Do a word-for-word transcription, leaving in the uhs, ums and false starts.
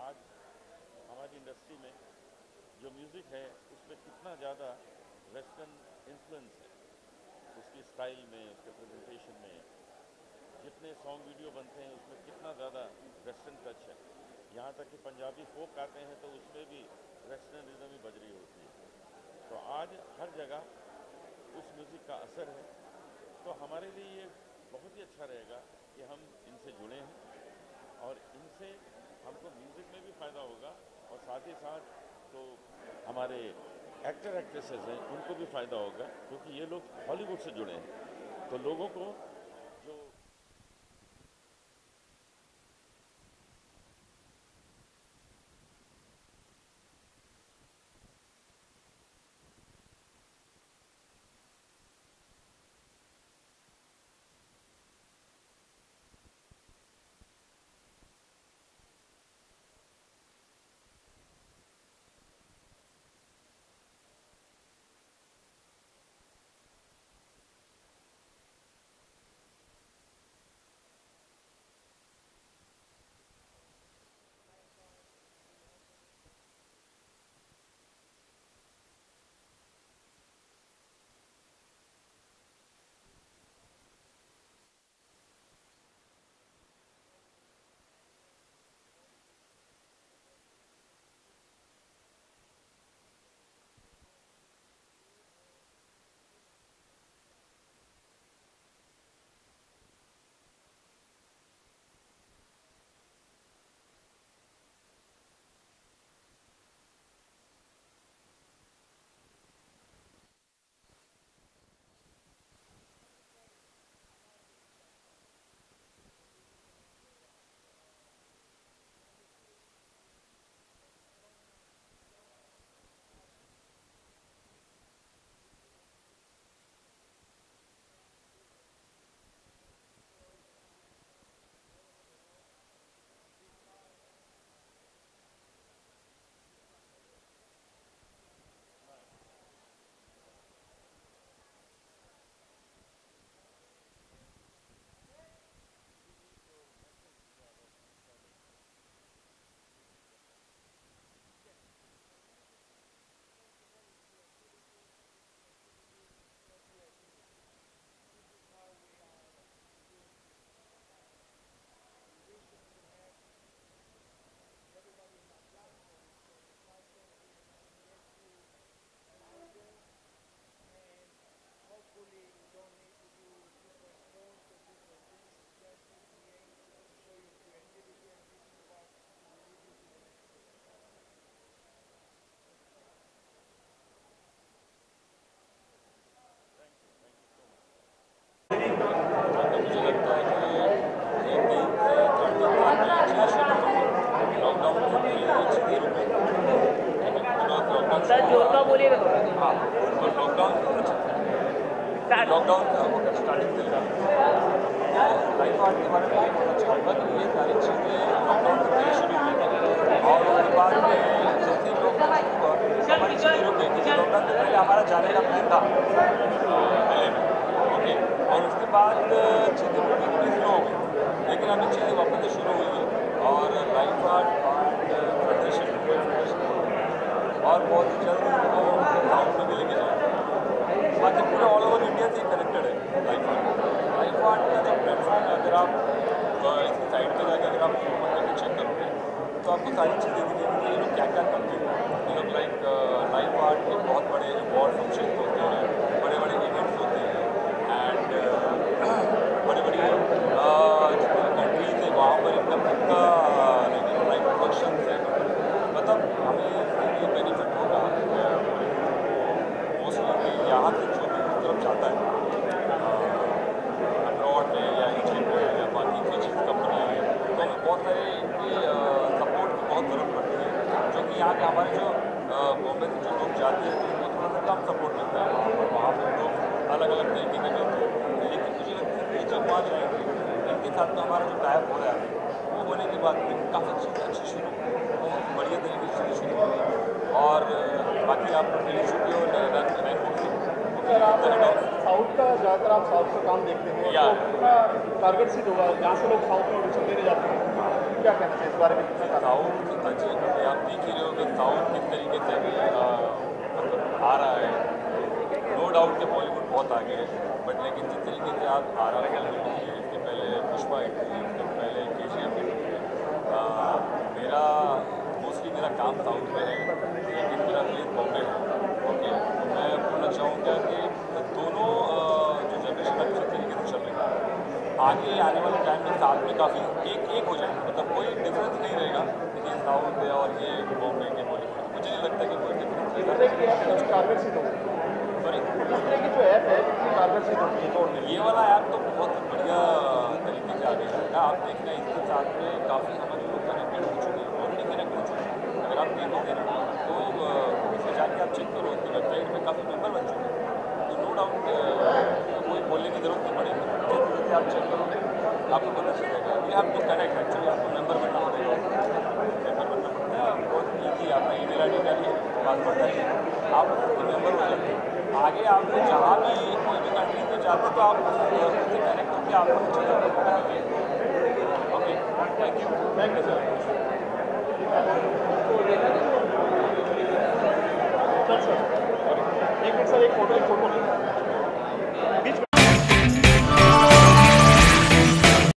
आज हमारी इंडस्ट्री में जो म्यूज़िक है उसमें कितना ज़्यादा वेस्टर्न इन्फ्लुएंस है, उसकी स्टाइल में, उसके प्रेजेंटेशन में। जितने सॉन्ग वीडियो बनते हैं उसमें कितना ज़्यादा वेस्टर्न टच है। यहाँ तक कि पंजाबी फोक आते हैं तो उसमें भी वेस्टर्न रिदम ही बज रही होती है। तो आज हर जगह उस म्यूज़िक का असर है। तो हमारे लिए ये बहुत ही अच्छा रहेगा कि हम इनसे जुड़े हैं और इनसे हमको म्यूज़िक में भी फ़ायदा होगा और साथ ही साथ तो हमारे एक्टर एक्ट्रेसेस हैं उनको भी फ़ायदा होगा, क्योंकि ये लोग हॉलीवुड से जुड़े हैं। तो लोगों को जो सर जोर का बोलिएगा थोड़ा। हाँ, तो लॉकडाउन लॉकडाउन स्टार्टिंग चल रहा है। लाइफ आर्ट के बारे में ये बहुत अच्छा होगा कि ये सारी चीज़ें लॉकडाउन से पहले शुरू हुई और उसके बाद में जैसे ही लॉकडाउन हुआ हमारी चीज़ें रुक गई थी। लॉकडाउन से पहले हमारा जाने का प्लान था मेले में, ओके, और उसके बाद चीज़ें थोड़ी थोड़ी स्लो हो गई, लेकिन अभी चीज़ें वापस से शुरू हुई है और लाइफ आर्ट प्रदर्शन और बहुत ही जल्द उनको ग्राउंड में भी लेके जाएंगे। बाकी पूरे ऑल ओवर इंडिया से कनेक्टेड है लाइफ आर्ट। लाइफ आर्ट का जो प्लेटफॉर्म है, अगर आप इसकी साइट पे जाकर अगर आप ओपन करके चेक करोगे तो आपको सारी चीज़ें दिखेंगी कि ये लोग क्या क्या करते हैं। ये लोग लाइक लाइफ आर्ट के बहुत बड़े अवार्ड फंक्शन होते हैं, बड़े बड़े इवेंट्स होते हैं एंड बड़ी बड़ी जितनी कंट्रीज है वहाँ पर एकदम इनका लाइक प्रोडक्शन है। मतलब हमें ये बेनिफिट होगा मोस्टली यहाँ से जो भी उस तरफ जाता है अब्रॉड में या इजिप्ट में या बाकी कुछ कंपनियाँ हैं, तो हमें बहुत सारे इनकी सपोर्ट की बहुत ज़रूरत पड़ती है, जो कि यहाँ के हमारे जो बॉम्बे से जो लोग जाते हैं तो उनको थोड़ा सा कम सपोर्ट मिलता है वहाँ पर। वहाँ पर लोग अलग अलग तरीके के मिलते हैं, लेकिन मुझे लगता है कि जब वहाँ जाएंगे इनके साथ में हमारा जो टाइप हो रहा है वो होने के बाद में काफ़ी चीज़ें अच्छी शुरू बहुत बढ़िया तरीके से चीज़ें शुरू हुई। और बाकी आप मिली चुकी हो साउथ का ज़्यादातर आप साउथ का काम देखते हैं, या तो पूरा टारगेट सीट होगा जहाँ से लोग साउथ में ऑडिशन देने जाते हैं। क्या कहना चाहिए इस बारे में? साउथ जी अभी आप देख ही रहे हो कि साउथ किस तरीके से अभी मतलब आ रहा है। नो डाउट कि बॉलीवुड बहुत आगे है, बट लेकिन जिस तरीके से आप आ रहा है इसके पहले पुष्पा हिट थी, इसके पहले के जी एफ हिट थी। मेरा मोस्टली मेरा काम साउथ में है, लेकिन मेरा प्लेस बॉम्बे है। ओके, तो मैं बोलना चाहूँगा कि दोनों जो जनरेशन अच्छी तरीके से चल रही है, आगे आने वाले टाइम में साथ में काफ़ी एक एक हो जाएगा, मतलब कोई डिफरेंस नहीं रहेगा। लेकिन साउथ है और ये बॉम्बे के बॉलीवुड मुझे नहीं लगता कि कोई डिफरेंस रहेगा। सॉरी, की जो ऐप है कितनी कारगर सिद्ध होती है तोड़ने? ये वाला ऐप तो बहुत बढ़िया तरीके से आगे जाएगा। आप देखना इसके साथ में काफ़ी हमारे लोग कनेक्टेड हो चुके हैं, ऑलरेडी कनेक्ट हो चुके हैं। अगर आप देखोगे ना तो इसमें जाके आप चेक करो, इसकी वेबसाइट में काफ़ी मेम्बर बन चुके हैं। तो नो डाउट कोई बोलने की जरूरत नहीं पड़ेगी, जैसे जैसे आप चेक करोगे आपको पता चलेगा। ये आपको कनेक्ट एक्चुअली आपको मेम्बर बनना पड़ेगा। मेम्बर बनना पड़ता है, बहुत ईजी। आपका ईमेल आई डी डालिए, पासवर्ड डालिए, आप उसके मेम्बर हो जाते हैं। आगे आपको जहाँ भी कोई भी कंट्री में जाते तो आप उससे कनेक्ट होकर आप okay, thank you, thank you sir.